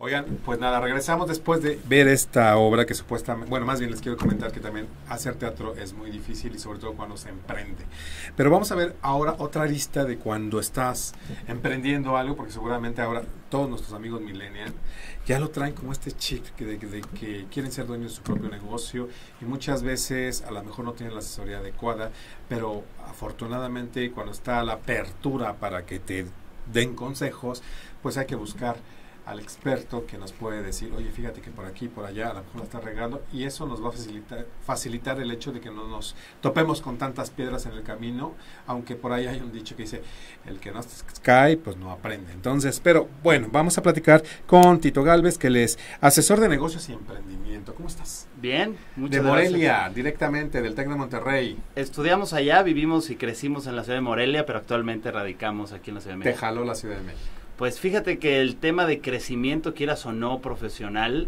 Oigan, pues nada, regresamos después de ver esta obra que supuestamente, bueno, más bien les quiero comentar que también hacer teatro es muy difícil y sobre todo cuando se emprende. Pero vamos a ver ahora otra lista de cuando estás emprendiendo algo, porque seguramente ahora todos nuestros amigos millennial ya lo traen como este chip de que quieren ser dueños de su propio negocio y muchas veces a lo mejor no tienen la asesoría adecuada, pero afortunadamente cuando está la apertura para que te den consejos, pues hay que buscar al experto que nos puede decir, oye, fíjate que por aquí, por allá, a lo mejor la estás regando, y eso nos va a facilitar el hecho de que no nos topemos con tantas piedras en el camino, aunque por ahí hay un dicho que dice, el que no cae, pues no aprende. Entonces, pero bueno, vamos a platicar con Tito Gálvez, que él es asesor de negocios y emprendimiento. ¿Cómo estás? Bien, De muchas Morelia, gracias. directamente, del TEC de Monterrey. Estudiamos allá, vivimos y crecimos en la ciudad de Morelia, pero actualmente radicamos aquí en la ciudad de Te México. jaló la Ciudad de México. Pues fíjate que el tema de crecimiento, quieras o no profesional,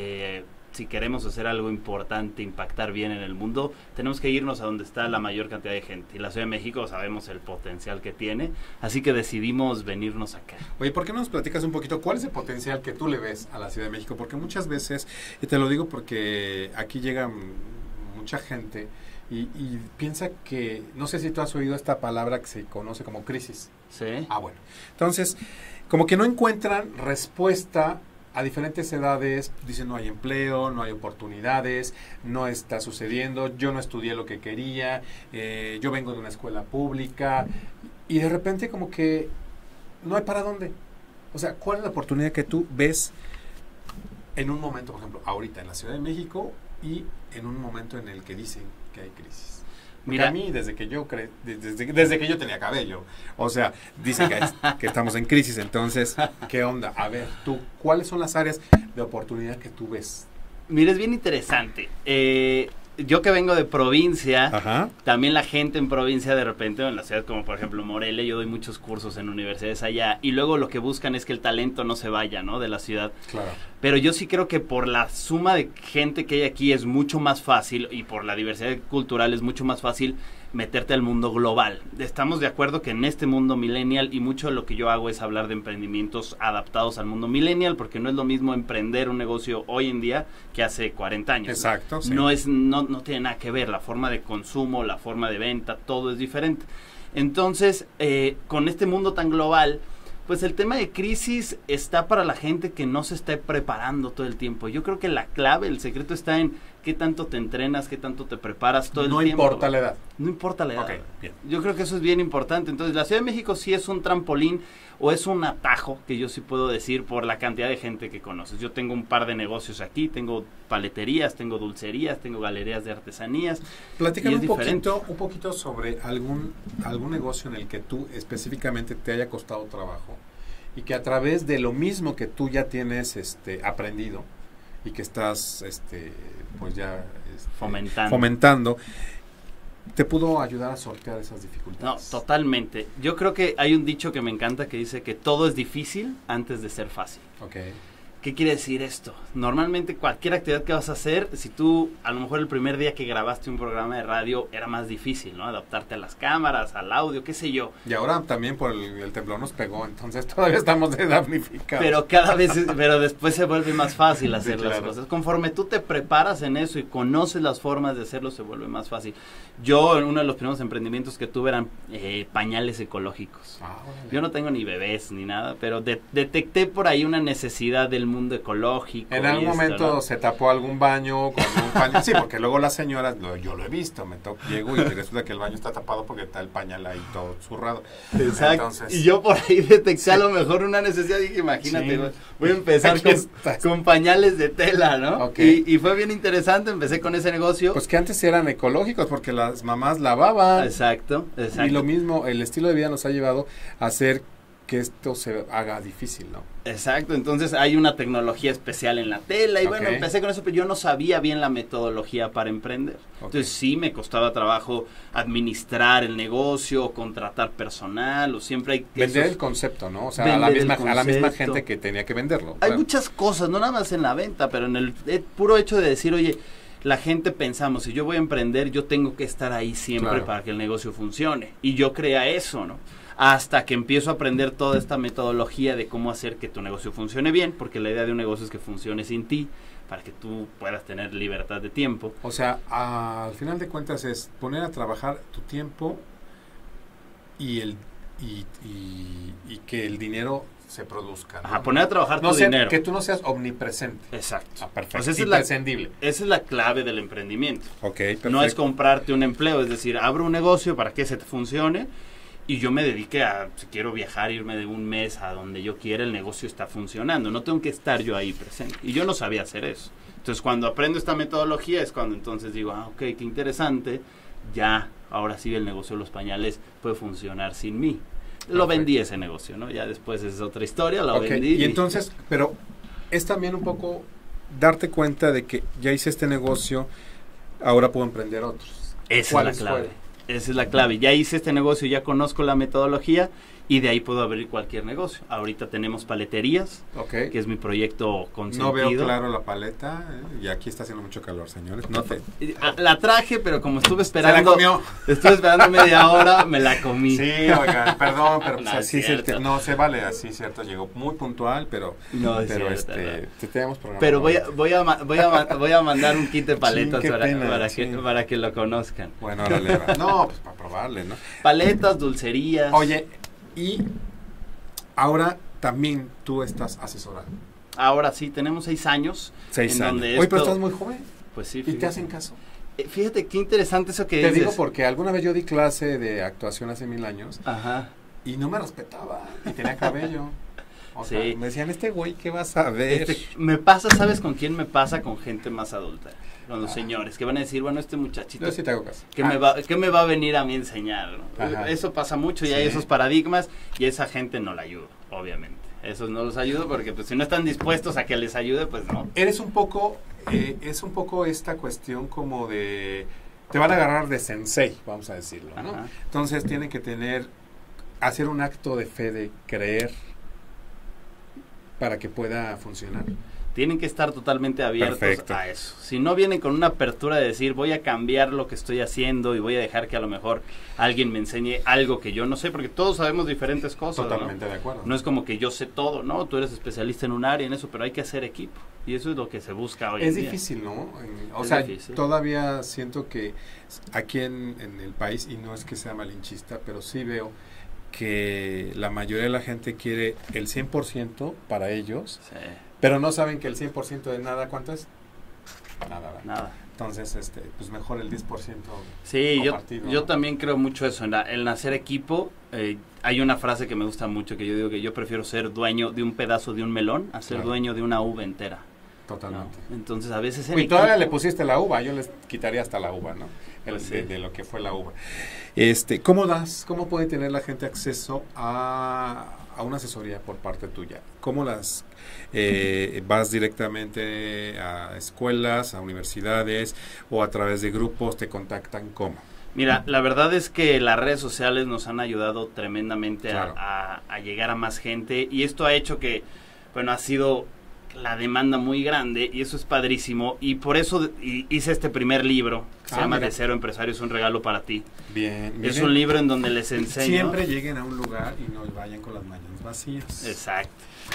si queremos hacer algo importante, impactar bien en el mundo, tenemos que irnos a donde está la mayor cantidad de gente. Y la Ciudad de México sabemos el potencial que tiene, así que decidimos venirnos acá. Oye, ¿por qué no nos platicas un poquito cuál es el potencial que tú le ves a la Ciudad de México? Porque muchas veces, y te lo digo porque aquí llega mucha gente y piensa que, no sé si tú has oído esta palabra que se conoce como crisis. ¿Sí? Ah, bueno. Entonces, como que no encuentran respuesta a diferentes edades, dicen no hay empleo, no hay oportunidades, no está sucediendo, yo no estudié lo que quería, yo vengo de una escuela pública y de repente como que no hay para dónde. O sea, ¿cuál es la oportunidad que tú ves en un momento, por ejemplo, ahorita en la Ciudad de México y en un momento en el que dicen que hay crisis? Porque Mira, a mí, desde que yo tenía cabello, o sea, dicen que estamos en crisis, entonces, ¿qué onda? A ver, tú, ¿cuáles son las áreas de oportunidad que tú ves? mira, es bien interesante. Yo que vengo de provincia, Ajá. también la gente en provincia de repente, o en la ciudad como por ejemplo Morelia, yo doy muchos cursos en universidades allá, y luego lo que buscan es que el talento no se vaya, ¿no?, de la ciudad. Claro. Pero yo sí creo que por la suma de gente que hay aquí es mucho más fácil, y por la diversidad cultural es mucho más fácil meterte al mundo global. Estamos de acuerdo que en este mundo millennial, y mucho de lo que yo hago es hablar de emprendimientos adaptados al mundo millennial, porque no es lo mismo emprender un negocio hoy en día que hace 40 años. Exacto. Sí. No tiene nada que ver, la forma de consumo, la forma de venta, todo es diferente. Entonces, con este mundo tan global, pues el tema de crisis está para la gente que no se está preparando todo el tiempo. Yo creo que la clave, el secreto está en qué tanto te entrenas, qué tanto te preparas todo el tiempo. No importa la edad. No importa la edad. Ok, bien. Yo creo que eso es bien importante. Entonces, la Ciudad de México sí es un trampolín o es un atajo, que yo sí puedo decir, por la cantidad de gente que conoces. Yo tengo un par de negocios aquí, tengo paleterías, tengo dulcerías, tengo galerías de artesanías. Platícame Y es un poquito sobre algún negocio en el que tú específicamente te haya costado trabajo y que a través de lo mismo que tú ya tienes aprendido y que estás pues ya fomentando, te pudo ayudar a sortear esas No, dificultades. totalmente. Yo creo que hay un dicho que me encanta que dice que todo es difícil antes de ser fácil. Okay. ¿Qué quiere decir esto? Normalmente cualquier actividad que vas a hacer, si tú a lo mejor el primer día que grabaste un programa de radio era más difícil, ¿no? Adaptarte a las cámaras, al audio, qué sé yo. Y ahora también por el temblor nos pegó, entonces todavía estamos damnificados. Pero después se vuelve más fácil hacer Sí, las claro. cosas. Conforme tú te preparas en eso y conoces las formas de hacerlo, se vuelve más fácil. Yo, en uno de los primeros emprendimientos que tuve eran pañales ecológicos. Órale. Yo no tengo ni bebés ni nada, pero detecté por ahí una necesidad del mundo ecológico. En algún momento ¿no? se tapó algún baño con un pañal. Sí, porque luego las señoras, yo lo he visto, llego y resulta que el baño está tapado porque está el pañal ahí todo zurrado. Exacto. Entonces, Y yo por ahí detecté a lo mejor una necesidad. Dije, imagínate, Sí. voy a empezar Aquí estás. con pañales de tela, ¿no? Ok. Y fue bien interesante. Empecé con ese negocio. pues que antes eran ecológicos porque las mamás lavaban. Exacto. Y lo mismo, el estilo de vida nos ha llevado a hacer que esto se haga difícil, ¿no? Exacto, entonces hay una tecnología especial en la tela y bueno, Ok. empecé con eso, pero yo no sabía bien la metodología para emprender. Ok. Entonces sí me costaba trabajo administrar el negocio, contratar personal, o siempre hay Vender esos- el concepto, ¿no? O sea, a la Vender el misma concepto. gente que tenía que venderlo. Hay Claro. muchas cosas, no nada más en la venta, pero en el puro hecho de decir, oye, la gente pensamos, si yo voy a emprender, yo tengo que estar ahí siempre Claro. para que el negocio funcione. Y yo creía eso, ¿no? hasta que empiezo a aprender toda esta metodología de cómo hacer que tu negocio funcione bien, porque la idea de un negocio es que funcione sin ti, para que tú puedas tener libertad de tiempo. O sea, al final de cuentas es poner a trabajar tu tiempo y que el dinero se produzca, ¿no? Ajá, poner a trabajar tu dinero. Que tú no seas omnipresente. Exacto. Perfecto. O sea, Imprescindible. Esa es la clave del emprendimiento. Ok, perfecto. No es comprarte un empleo, es decir, abro un negocio para que se te funcione y yo me dedique a, si quiero viajar, irme de un mes a donde yo quiera, el negocio está funcionando. No tengo que estar yo ahí presente. Y yo no sabía hacer eso. Entonces, cuando aprendo esta metodología es cuando entonces digo, ok, qué interesante, ya, ahora sí el negocio de los pañales puede funcionar sin mí. Lo vendí ese negocio, ¿no? Ya después es otra historia, lo vendí. Y entonces, pero es también un poco darte cuenta de que ya hice este negocio, ahora puedo emprender otros. Esa es la clave. Esa es la clave. Ya hice este negocio, ya conozco la metodología y de ahí puedo abrir cualquier negocio. Ahorita tenemos paleterías, que es mi proyecto consentido. No veo claro la paleta, y aquí está haciendo mucho calor, señores. No te... La traje, pero como estuve esperando... Se la comió. Estuve esperando media hora, me la comí. Sí, oigan, perdón, pero pues No, así no se vale, así cierto, llegó muy puntual, pero no es pero cierto, te tenemos programa. Pero voy a mandar un kit de paletas sí, para que lo conozcan. Bueno, órale, no, pues para probarle, ¿no? Paletas, dulcerías. Oye, y ahora también tú estás asesorando. Ahora sí, tenemos 6 años. 6 años. Donde Oye, pero estás muy joven. Pues sí. Fíjate. ¿Y te hacen caso? Fíjate qué interesante eso que te dices. Te digo porque alguna vez yo di clase de actuación hace 1000 años. Ajá. Y no me respetaba. Y tenía cabello. O sí. sea, me decían, güey, ¿qué vas a ver? Me pasa, ¿sabes con quién me pasa? Con gente más adulta. Con los señores, que van a decir, bueno, este muchachito, yo sí te hago caso. ¿Qué me va a venir a mí a enseñar? ¿No? Eso pasa mucho y hay esos paradigmas y esa gente no la ayudo, obviamente. Esos no los ayudo porque pues si no están dispuestos a que les ayude, pues no. Eres un poco, es un poco esta cuestión como de, te van a agarrar de sensei, vamos a decirlo, ¿no? Ajá. Entonces tienen que hacer un acto de fe, de creer para que pueda funcionar. Tienen que estar totalmente abiertos Perfecto. a eso. Si no vienen con una apertura de decir, voy a cambiar lo que estoy haciendo y voy a dejar que a lo mejor alguien me enseñe algo que yo no sé, porque todos sabemos diferentes cosas. Totalmente ¿no? de acuerdo. No es como que yo sé todo, ¿no? Tú eres especialista en un área, en eso, pero hay que hacer equipo. Y eso es lo que se busca hoy en día. Es difícil, ¿no? O Es sea, difícil. Todavía siento que aquí en el país, y no es que sea malinchista, pero sí veo que la mayoría de la gente quiere el 100% para ellos. Sí. Pero no saben que el 100% de nada, ¿cuánto es? Nada. Entonces, pues mejor el 10%. Sí, compartido, yo ¿no? también creo mucho eso, en el nacer equipo. Hay una frase que me gusta mucho, que yo digo que yo prefiero ser dueño de un pedazo de un melón a ser dueño de una uva entera. Totalmente. ¿No? Entonces, a veces Y todavía le pusiste la uva, yo les quitaría hasta la uva, ¿no? Pues sí. De lo que fue la uva. ¿Cómo puede tener la gente acceso a una asesoría por parte tuya? ¿Cómo vas directamente a escuelas, a universidades o a través de grupos? ¿Te contactan? ¿Cómo? Mira, la verdad es que las redes sociales nos han ayudado tremendamente Claro. a llegar a más gente y esto ha hecho que, bueno, ha sido la demanda muy grande y eso es padrísimo y por eso hice este primer libro que se llama mira. De Cero Empresario, es un regalo para ti. Bien. Es un libro en donde les enseño. Siempre lleguen a un lugar y no vayan con las manos vacías. Exacto.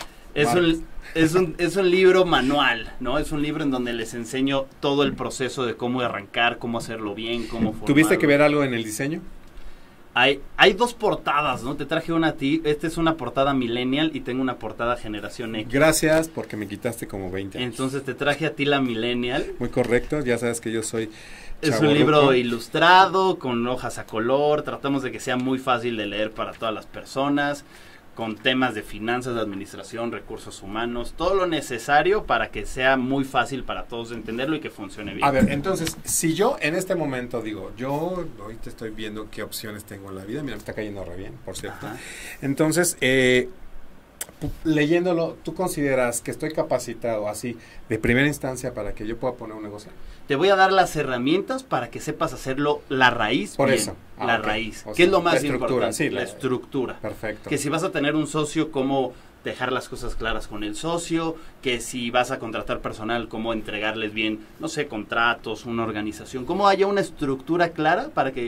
Es un libro manual, ¿no? Es un libro en donde les enseño todo el proceso de cómo arrancar, cómo hacerlo bien, cómo formarlo. ¿Tuviste que ver algo en el diseño? Hay 2 portadas, ¿no? Te traje una a ti. Esta es una portada millennial y tengo una portada generación X. Gracias, porque me quitaste como 20 años. Entonces te traje a ti la millennial. Muy correcto, ya sabes que yo soy Es un chavorruco. libro ilustrado, con hojas a color. Tratamos de que sea muy fácil de leer para todas las personas, con temas de finanzas, de administración, recursos humanos, todo lo necesario para que sea muy fácil para todos entenderlo y que funcione bien. A ver, entonces, si yo en este momento digo, yo ahorita estoy viendo qué opciones tengo en la vida, mira, me está cayendo re bien, por cierto. Ajá. Entonces, leyéndolo, ¿tú consideras que estoy capacitado así de primera instancia para que yo pueda poner un negocio? Te voy a dar las herramientas para que sepas hacerlo la raíz. Por bien, eso. la Ok. raíz. O ¿Qué sea, es lo más la estructura, importante? sí, la la estructura. Perfecto. Que si vas a tener un socio, cómo dejar las cosas claras con el socio, que si vas a contratar personal, cómo entregarles bien, no sé, contratos, una organización, cómo haya una estructura clara para que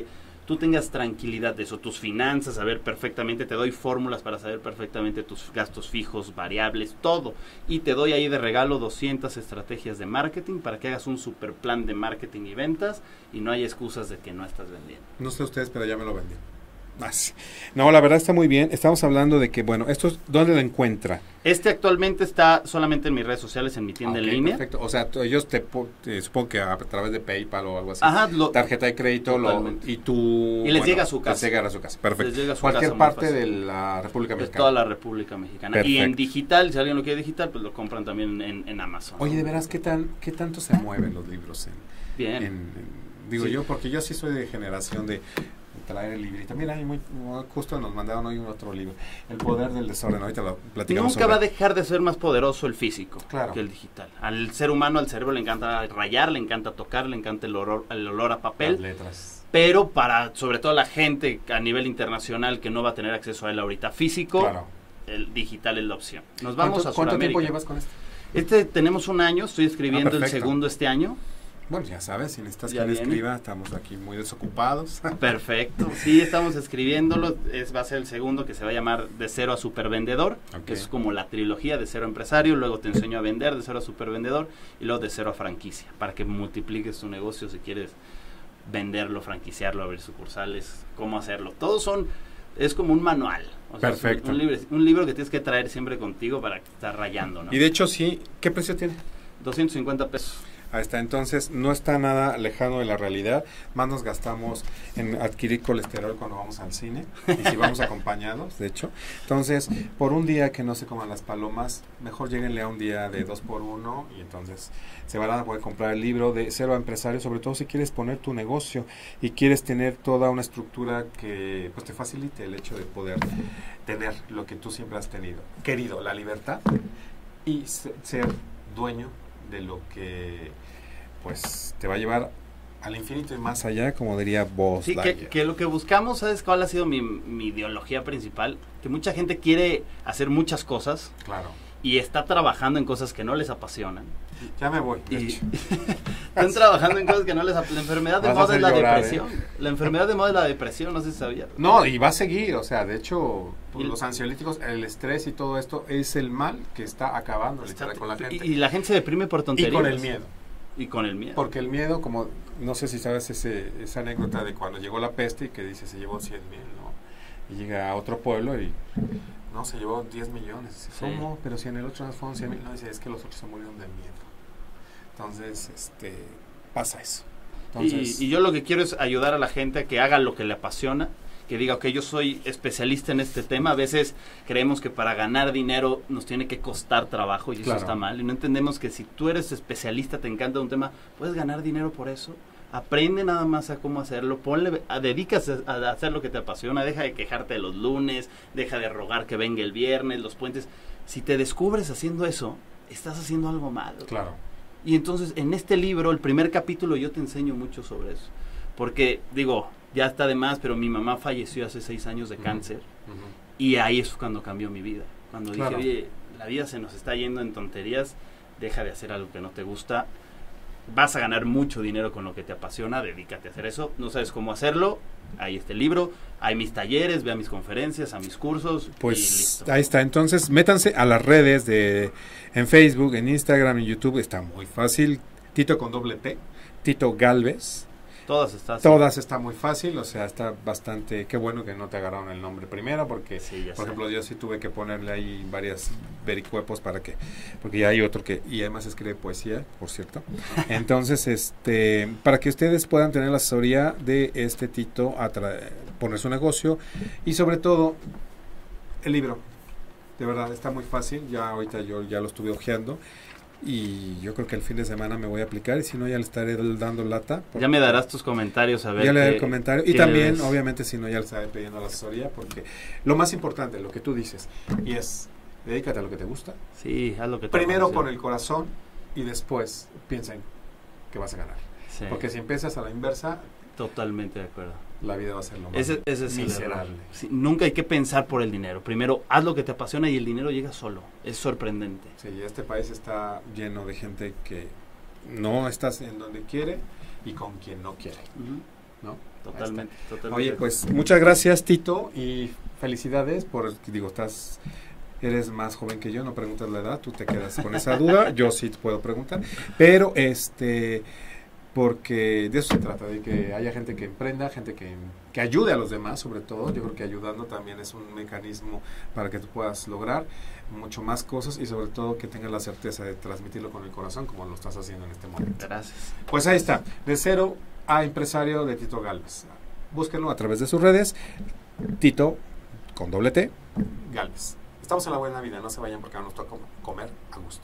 tú tengas tranquilidad de eso, tus finanzas, saber perfectamente, te doy fórmulas para saber perfectamente tus gastos fijos, variables, todo. Y te doy ahí de regalo 200 estrategias de marketing para que hagas un super plan de marketing y ventas y no hay excusas de que no estás vendiendo. No sé ustedes, pero ya me lo vendí. Ah, sí. No, la verdad está muy bien. Estamos hablando de que, bueno, esto, ¿dónde lo encuentra? Actualmente está solamente en mis redes sociales, en mi tienda en línea. Perfecto. O sea, ellos supongo que a través de PayPal o algo así. Ajá, tarjeta de crédito totalmente. y tú... Y les llega a su casa. Les llega a su casa. Perfecto. Les llega a su Cualquier casa parte de la República de Mexicana. toda la República Mexicana. Perfecto. Y en digital, si alguien lo quiere digital, pues lo compran también en Amazon. Oye, de veras, ¿qué tanto se mueven los libros? Bien. Digo Sí. yo, porque yo sí soy de generación de traer el librito. Mira, justo nos mandaron hoy un otro libro, El poder del desorden. Ahorita lo platicamos. Nunca va a dejar de ser más poderoso el físico Claro. que el digital. Al ser humano, al cerebro le encanta rayar, le encanta tocar, le encanta el olor a papel. Las letras. Pero para, sobre todo la gente a nivel internacional que no va a tener acceso a él ahorita físico, Claro. el digital es la opción. Nos vamos a ¿Cuánto Sudamérica. tiempo llevas con esto? Tenemos un año, estoy escribiendo el perfecto. segundo este año. Bueno, ya sabes, si necesitas Ya que le viene. escriba, estamos aquí muy desocupados. Perfecto, sí, estamos escribiéndolo, va a ser el segundo que se va a llamar De Cero a Supervendedor, Ok. que es como la trilogía de Cero a Empresario, luego te enseño a vender de Cero a Supervendedor y luego de Cero a Franquicia, para que multipliques tu negocio si quieres venderlo, franquiciarlo, abrir sucursales, cómo hacerlo. Todos es como un manual. O sea, Perfecto. Un libro que tienes que traer siempre contigo para estar rayando, ¿no? Y de hecho, sí, ¿qué precio tiene? 250 pesos. Ahí está, entonces no está nada lejano de la realidad. Más nos gastamos en adquirir colesterol cuando vamos al cine y si vamos acompañados, de hecho. Entonces, por un día que no se coman las palomas, mejor lléguenle a un día de 2x1 y entonces se van a poder comprar el libro de Cero a Empresario, sobre todo si quieres poner tu negocio y quieres tener toda una estructura que pues te facilite el hecho de poder tener lo que tú siempre has querido, la libertad y ser dueño de lo que pues te va a llevar al infinito y más allá, como diría Buzz Sí, Lightyear. que lo que buscamos, ¿sabes cuál ha sido mi ideología principal? Que mucha gente quiere hacer muchas cosas Claro. y está trabajando en cosas que no les apasionan. Ya me voy, de Y hecho. están trabajando en cosas que no les apasionan. La enfermedad de Vas a moda hacer es la llorar, depresión. La enfermedad de moda es la depresión, no sé si sabía. No, y va a seguir, o sea, de hecho, pues, Y- los ansiolíticos, el estrés y todo esto es el mal que está acabando literal con la gente. Y la gente se deprime por Y tonterías. con el miedo. Y con el miedo. Porque el miedo, como, no sé si sabes esa anécdota de cuando llegó la peste y que dice se llevó 100,000, ¿no? Y llega a otro pueblo y, no, se llevó 10 millones. Dice, Sí. ¿cómo? Pero si en el otro fueron 100,000. No, dice, es que los otros se murieron de miedo. Entonces, pasa eso. Entonces, Y yo lo que quiero es ayudar a la gente a que haga lo que le apasiona, que diga, ok, yo soy especialista en este tema. A veces creemos que para ganar dinero nos tiene que costar trabajo y eso Claro. está mal. Y no entendemos que si tú eres especialista, te encanta un tema, puedes ganar dinero por eso. Aprende nada más a cómo hacerlo, dedícase a hacer lo que te apasiona, deja de quejarte de los lunes, deja de rogar que venga el viernes, los puentes. Si te descubres haciendo eso, estás haciendo algo malo. claro. Y entonces en este libro, el primer capítulo, yo te enseño mucho sobre eso. Porque, digo, ya está de más, pero mi mamá falleció hace 6 años de cáncer. Ujú. Y ahí es cuando cambió mi vida. Cuando Claro. dije, oye, la vida se nos está yendo en tonterías, deja de hacer algo que no te gusta. Vas a ganar mucho dinero con lo que te apasiona, dedícate a hacer eso. No sabes cómo hacerlo, ahí está el libro. Hay mis talleres, ve a mis conferencias, a mis cursos y Pues listo. ahí está, entonces métanse a las redes en Facebook, en Instagram, en YouTube, está muy fácil, Tito con doble T, Tito Galvez, Todas estás. todas está muy fácil, o sea, está bastante, qué bueno que no te agarraron el nombre primero, porque Sí, ya por sé. ejemplo yo sí tuve que ponerle ahí varias vericuepos porque ya hay otro y además escribe poesía, por cierto, entonces para que ustedes puedan tener la asesoría de este Tito, poner su negocio y sobre todo el libro, de verdad está muy fácil, ya ahorita yo ya lo estuve hojeando y yo creo que el fin de semana me voy a aplicar y si no ya le estaré dando lata. Ya me darás tus comentarios a ver. Ya le daré el qué- comentario. Y qué también, ves. obviamente, si no, ya le estaré pidiendo la asesoría porque lo más importante, lo que tú dices, y es, dedícate a lo que te gusta. Sí, haz lo que te Primero apasiona. con el corazón y después piensa en que vas a ganar. Sí, Porque si empiezas a la inversa, totalmente de acuerdo. la vida va a ser lo más Ese es el miserable. error. Sí, nunca hay que pensar por el dinero. Primero, haz lo que te apasiona y el dinero llega solo. Es sorprendente. Sí, este país está lleno de gente que no está en donde quiere y con quien no quiere. Ujú. ¿no? Totalmente, totalmente. Oye, pues muchas gracias, Tito, y felicidades por, digo, eres más joven que yo, no preguntas la edad, tú te quedas con esa duda, yo sí te puedo preguntar, pero porque de eso se trata, de que haya gente que emprenda, gente que ayude a los demás, sobre todo. Yo creo que ayudando también es un mecanismo para que tú puedas lograr mucho más cosas y sobre todo que tengas la certeza de transmitirlo con el corazón como lo estás haciendo en este momento. Gracias. Pues ahí está, de cero a empresario de Tito Gálvez. Búsquenlo a través de sus redes, Tito con doble T, Gálvez. Estamos en la buena vida, no se vayan porque nos toca comer a gusto.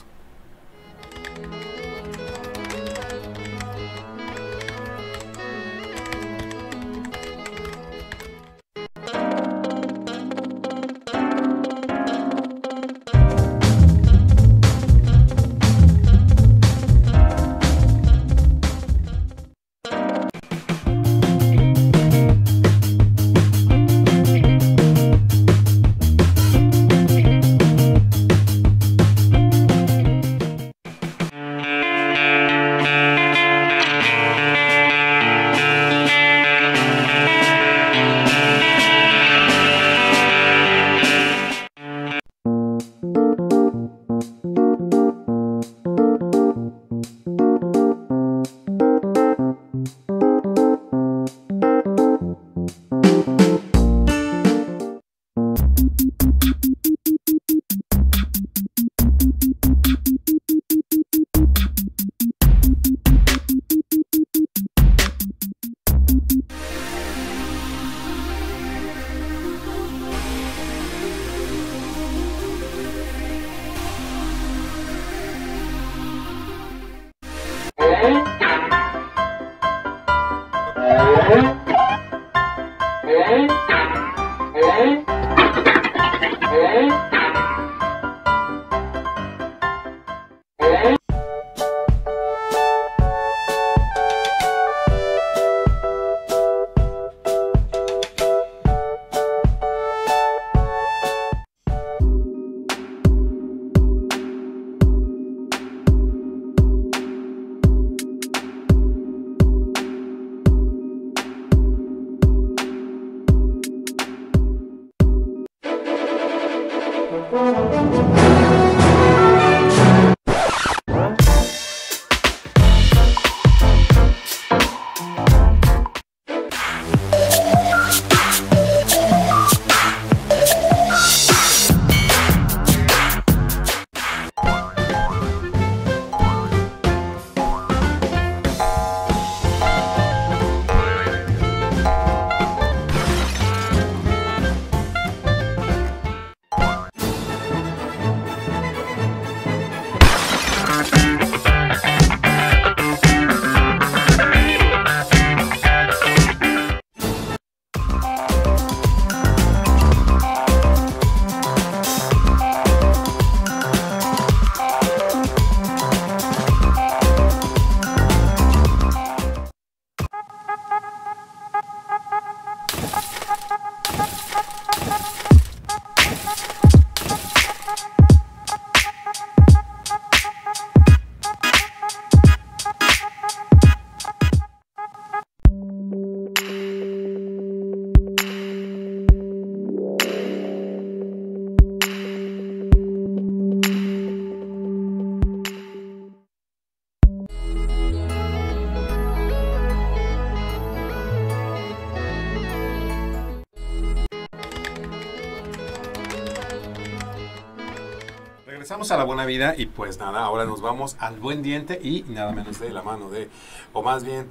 Regresamos a la buena vida y pues nada, ahora nos vamos al buen diente y nada menos de la mano de, o más bien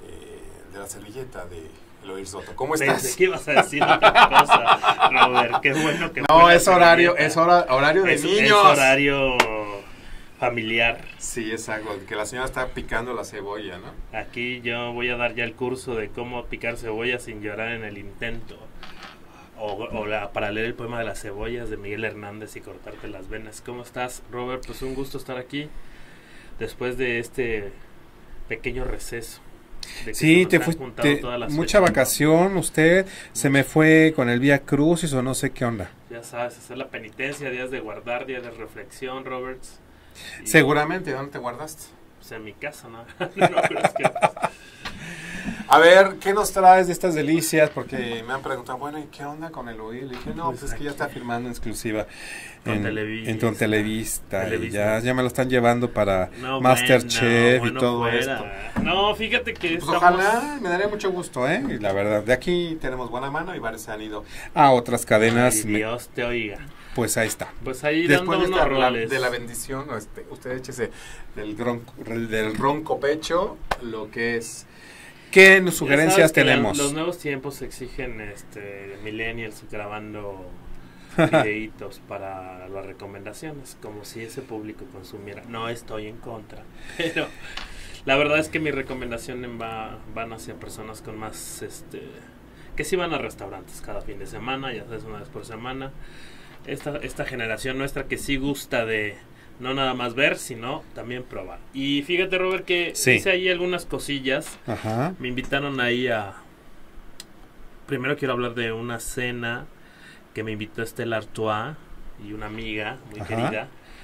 de la servilleta de Eloir Soto. ¿Cómo estás? Pensé que ibas a decir otra cosa, Robert. Qué bueno que no, es horario, horario de niños. Es horario familiar. Sí, exacto, que la señora está picando la cebolla, ¿no? Aquí yo voy a dar ya el curso de cómo picar cebolla sin llorar en el intento. Para leer el poema de las cebollas de Miguel Hernández y cortarte las venas. ¿Cómo estás, Robert? Pues un gusto estar aquí después de este pequeño receso. Sí, te fuiste mucha vacación, usted se me fue con el Vía Crucis o no sé qué onda. Ya sabes, hacer la penitencia, días de guardar, días de reflexión, Roberts. Seguramente, ¿dónde te guardaste? Pues en mi casa, ¿no? No, pero es que... A ver, ¿qué nos traes de estas delicias? Porque me han preguntado, bueno, ¿y qué onda con el oír? Y dije, no, pues es que ya está firmando en exclusiva en Televista. Y ya me lo están llevando para Masterchef y todo esto. No, fíjate que pues ojalá, me daría mucho gusto, ¿eh? Y la verdad, de aquí tenemos buena mano y varios se han ido a otras cadenas. Ay, Dios te oiga. Pues ahí está. Pues ahí después dando unos roles. De la bendición, usted échese del ronco pecho, lo que es. ¿Qué sugerencias tenemos? Los nuevos tiempos exigen millennials grabando videitos para las recomendaciones, como si ese público consumiera. No estoy en contra, pero la verdad es que mi recomendación van hacia personas con más, que sí van a restaurantes cada fin de semana, ya sabes, una vez por semana. Esta generación nuestra que sí gusta de no nada más ver, sino también probar. Y fíjate, Robert, que hice ahí algunas cosillas. Ajá. Me invitaron ahí primero quiero hablar de una cena que me invitó Stella Artois y una amiga muy querida,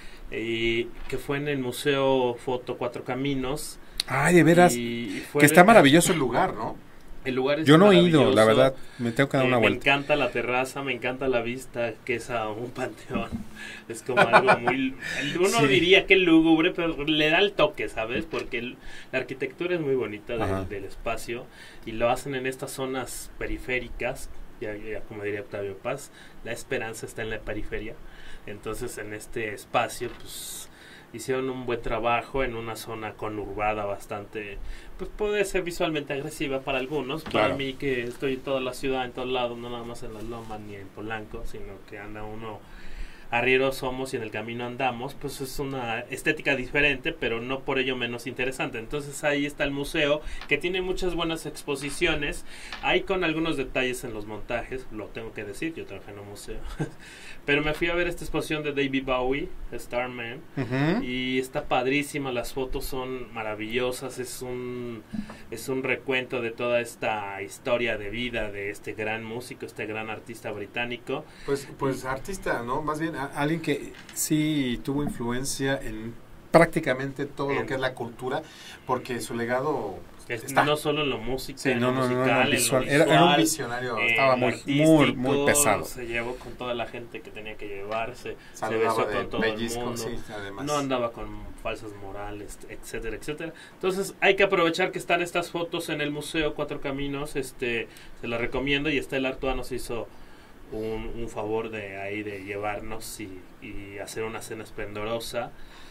y que fue en el Museo Foto Cuatro Caminos. Ay, de veras, que está maravilloso el lugar, ¿no? El lugar es Yo no he ido, la verdad, me tengo que dar una vuelta. Me encanta la terraza, me encanta la vista, que es a un panteón. Es como algo muy... Uno diría que lúgubre, pero le da el toque, ¿sabes? Porque la arquitectura es muy bonita del espacio, y lo hacen en estas zonas periféricas, ya como diría Octavio Paz, la esperanza está en la periferia. Entonces, en este espacio, pues hicieron un buen trabajo en una zona conurbada bastante, pues puede ser visualmente agresiva para algunos. Claro. Para mí, que estoy en toda la ciudad, en todos lados, no nada más en las Lomas ni en Polanco, sino que anda uno, arrieros somos y en el camino andamos, pues es una estética diferente, pero no por ello menos interesante. Entonces ahí está el museo, que tiene muchas buenas exposiciones, hay con algunos detalles en los montajes, lo tengo que decir, yo trabajé en un museo. Pero me fui a ver esta exposición de David Bowie, Starman, y está padrísima, las fotos son maravillosas, es un recuento de toda esta historia de vida de este gran músico, este gran artista británico. Pues artista, ¿no? Más bien alguien que sí tuvo influencia en prácticamente todo lo que es la cultura, porque su legado... No solo en lo musical, visual. Era un visionario, estaba muy pesado. Se llevó con toda la gente que tenía que llevarse, saludaba, se besó con todo el mundo, sí, además. No andaba con falsas morales, etcétera, etcétera. Entonces hay que aprovechar que están estas fotos en el Museo Cuatro Caminos, se las recomiendo, y Stella Artois nos hizo un favor de llevarnos y hacer una cena esplendorosa,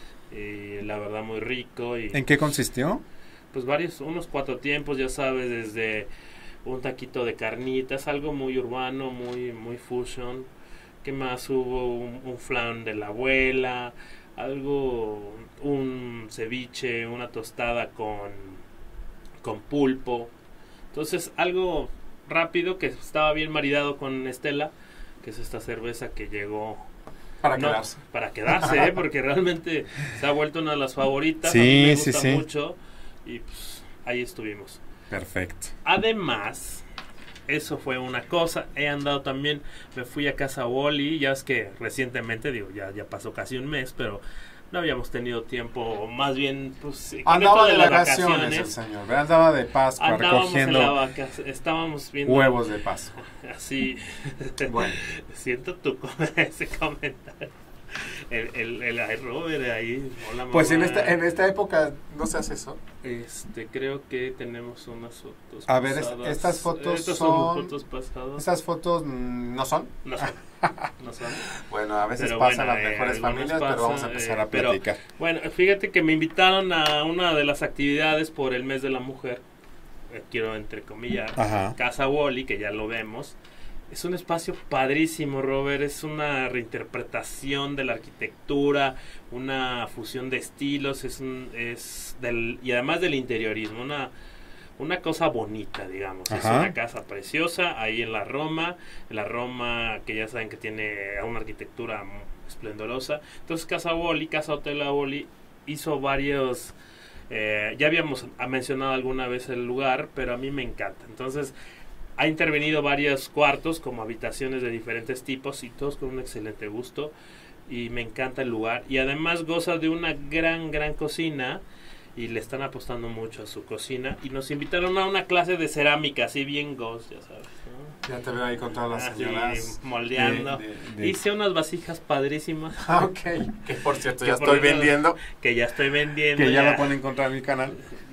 la verdad muy rico. ¿En qué consistió? Pues unos 4 tiempos, ya sabes, desde un taquito de carnitas, algo muy urbano, muy fusion. ¿Qué más hubo? Un flan de la abuela, un ceviche, una tostada con pulpo. Entonces, algo rápido que estaba bien maridado con Estela, que es esta cerveza que llegó... Para quedarse, porque realmente se ha vuelto una de las favoritas. Sí, a mí me gusta mucho. Y pues ahí estuvimos. Perfecto. Además, eso fue una cosa. He andado también, me fui a Casa Wally, ya es que recientemente, ya pasó casi un mes, pero no habíamos tenido tiempo, más bien, pues... Andaba de vacaciones el señor, andaba de Pascua, recogiendo estábamos viendo... huevos de Pascua. Así, bueno. Siento ese comentario. El Robert ahí, hola, mamá. Pues en esta época no se hace eso. Creo que tenemos unas fotos a ver, pasadas. estas fotos son fotos pasadas. ¿Estas fotos no son? No son. Bueno, a veces pasan las mejores familias, pero vamos a empezar a platicar. Bueno, fíjate que me invitaron a una de las actividades por el mes de la mujer, quiero entrecomillar, Casa Wally, que ya lo vemos. Es un espacio padrísimo, Robert, es una reinterpretación de la arquitectura, una fusión de estilos, y además del interiorismo, una cosa bonita, digamos. Es una casa preciosa ahí en la Roma que ya saben que tiene una arquitectura esplendorosa. Entonces Casa Hotel Wally hizo varios... ya habíamos mencionado alguna vez el lugar, pero a mí me encanta. Entonces... ha intervenido varios cuartos como habitaciones de diferentes tipos y todos con un excelente gusto, y me encanta el lugar, y además goza de una gran cocina, y le están apostando mucho a su cocina y nos invitaron a una clase de cerámica, así bien ghost, ya sabes, ¿no? Ya te veo ahí con todas las Así, señoras. moldeando. Hice unas vasijas padrísimas. Ah, ok. Que por cierto, Que ya por estoy cierto, vendiendo. Que ya estoy vendiendo. Que ya lo pueden encontrar en mi canal.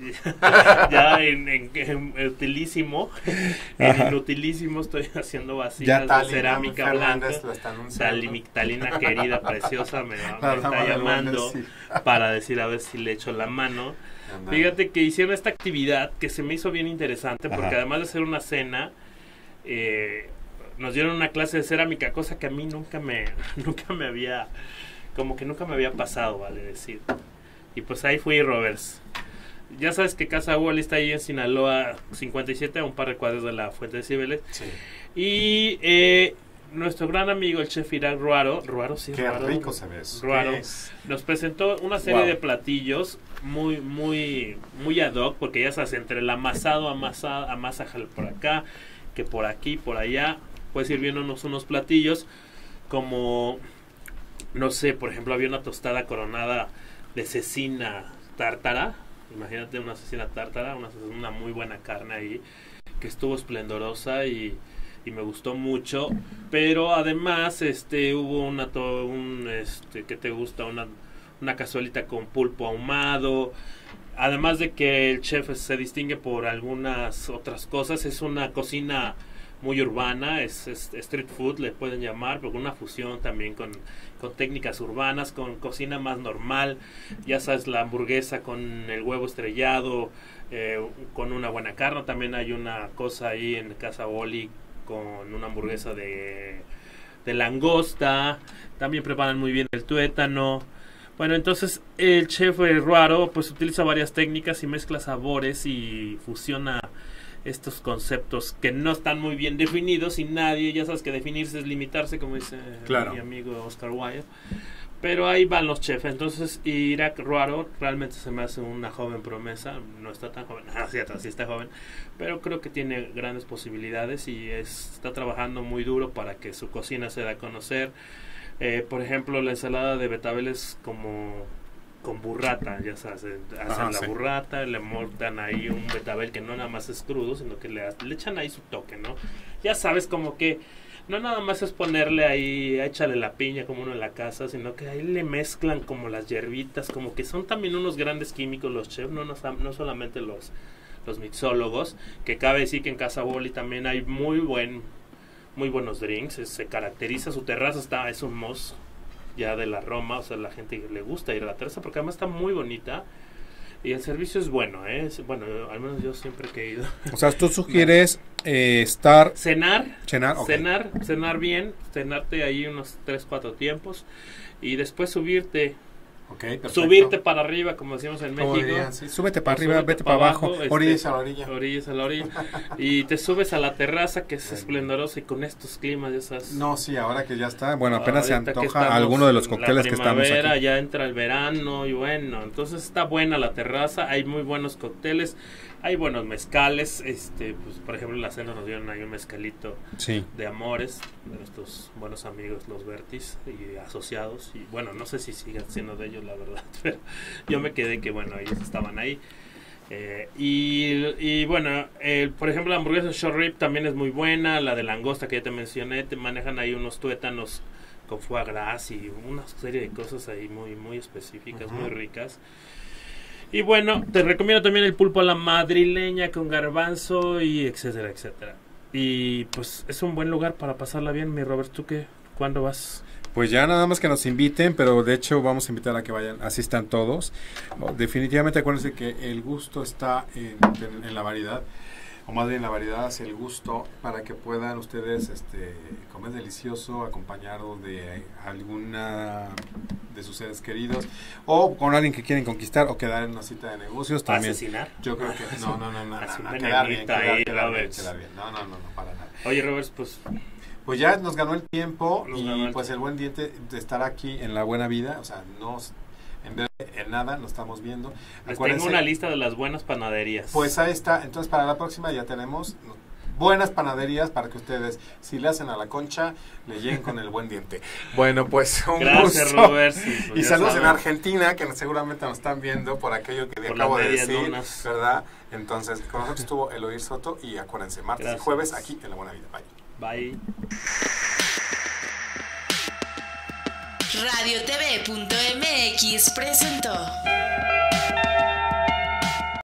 Ya en utilísimo, en inutilísimo estoy haciendo vasijas de cerámica blanca. Talina querida, preciosa, me está llamando para decir a ver si le echo la mano. Fíjate que hicieron esta actividad que se me hizo bien interesante porque además de ser una cena, nos dieron una clase de cerámica, cosa que a mí nunca me había, como que nunca me había pasado, vale decir. Y pues ahí fui, Roberts. Ya sabes que Casa Wally está ahí en Sinaloa 57, a un par de cuadros de la Fuente de Cibeles. Sí. Y nuestro gran amigo, el chef Irak Ruaro, Qué rico se ve eso. Ruaro, nos presentó una serie de platillos muy ad hoc, porque ya sabes, entre el amasado, amasa por acá, que por aquí, por allá, puedes ir viéndonos unos platillos, como, no sé, por ejemplo, había una tostada coronada de cecina tártara. Imagínate una cecina tártara, una muy buena carne ahí, que estuvo esplendorosa y me gustó mucho. Pero además hubo ¿qué te gusta? Una cazuelita con pulpo ahumado. Además de que el chef se distingue por algunas otras cosas, es una cocina muy urbana, es street food, le pueden llamar, pero con una fusión también con técnicas urbanas, con cocina más normal. Ya sabes, la hamburguesa con el huevo estrellado, con una buena carne. También hay una cosa ahí en Casa Wally con una hamburguesa de langosta. También preparan muy bien el tuétano. Bueno, entonces el chef Ruaro pues utiliza varias técnicas y mezcla sabores y fusiona estos conceptos que no están muy bien definidos y nadie, ya sabes que definirse es limitarse, como dice mi amigo Oscar Wilde, pero ahí van los chefs. Entonces Irak Ruaro realmente se me hace una joven promesa, no está tan joven, sí está joven, pero creo que tiene grandes posibilidades y está trabajando muy duro para que su cocina se dé a conocer. Por ejemplo, la ensalada de betabeles con burrata, ya sabes, hacen la burrata, le mortan ahí un betabel que no nada más es crudo, sino que le echan ahí su toque, ¿no? Ya sabes, como que no nada más es ponerle ahí, échale la piña como uno en la casa, sino que ahí le mezclan como las hierbitas, como que son también unos grandes químicos los chefs, no solamente los mixólogos, que cabe decir que en Casa Wally también hay muy buenos drinks, se caracteriza, su terraza es un must ya de la Roma, o sea, la gente le gusta ir a la terraza porque además está muy bonita y el servicio es bueno, bueno, al menos yo siempre que he ido. O sea, tú sugieres cenar bien, cenarte ahí unos 3-4 tiempos y después subirte para arriba, como decimos en México. Sí, súbete para arriba, vete para abajo, orillas a la orilla. Orillas a la orilla. Y te subes a la terraza, que es esplendorosa, y con estos climas, ya sabes. No, sí, ahora que ya está, bueno, apenas se antoja alguno de los cócteles que estamos aquí. Ya entra el verano, y bueno, entonces está buena la terraza, hay muy buenos cócteles, hay buenos mezcales, pues por ejemplo en la cena nos dieron ahí un mezcalito de Amores, de nuestros buenos amigos los Vertis y asociados, y bueno, no sé si sigan siendo de ellos la verdad, pero yo me quedé que bueno, ellos estaban ahí. Y bueno, por ejemplo la hamburguesa short rib también es muy buena, la de langosta que ya te mencioné, te manejan ahí unos tuétanos con foie gras y una serie de cosas ahí muy específicas, muy ricas. Y bueno, te recomiendo también el pulpo a la madrileña con garbanzo y etcétera, etcétera. Y pues es un buen lugar para pasarla bien, mi Robert. ¿Tú qué? ¿Cuándo vas? Pues ya nada más que nos inviten, pero de hecho vamos a invitar a que vayan, asistan todos. Definitivamente acuérdense que el gusto está en la variedad, o más bien la variedad hace el gusto para que puedan ustedes comer delicioso, acompañado de alguna de sus seres queridos, o con alguien que quieren conquistar, o quedar en una cita de negocios también. ¿Asesinar? Yo creo que no, quedar bien, no, para nada. Oye, Roberts, pues ya nos ganó el tiempo pues el buen diente de estar aquí en La Buena Vida, o sea, no en vez de en nada, nos estamos viendo. Tengo una lista de las buenas panaderías. Pues ahí está, entonces para la próxima ya tenemos, buenas panaderías para que ustedes, si le hacen a la concha, le lleguen con el buen diente. Bueno, pues un Gracias, gusto. Robert. Sí, pues y saludos saben. en Argentina, que seguramente nos están viendo por aquello que Por acabo las de medias decir, lunas. ¿verdad? Entonces, con nosotros estuvo Eloir Soto y acuérdense, martes Gracias. y jueves aquí en La Buena Vida. Bye. Bye. Radiotv.mx presentó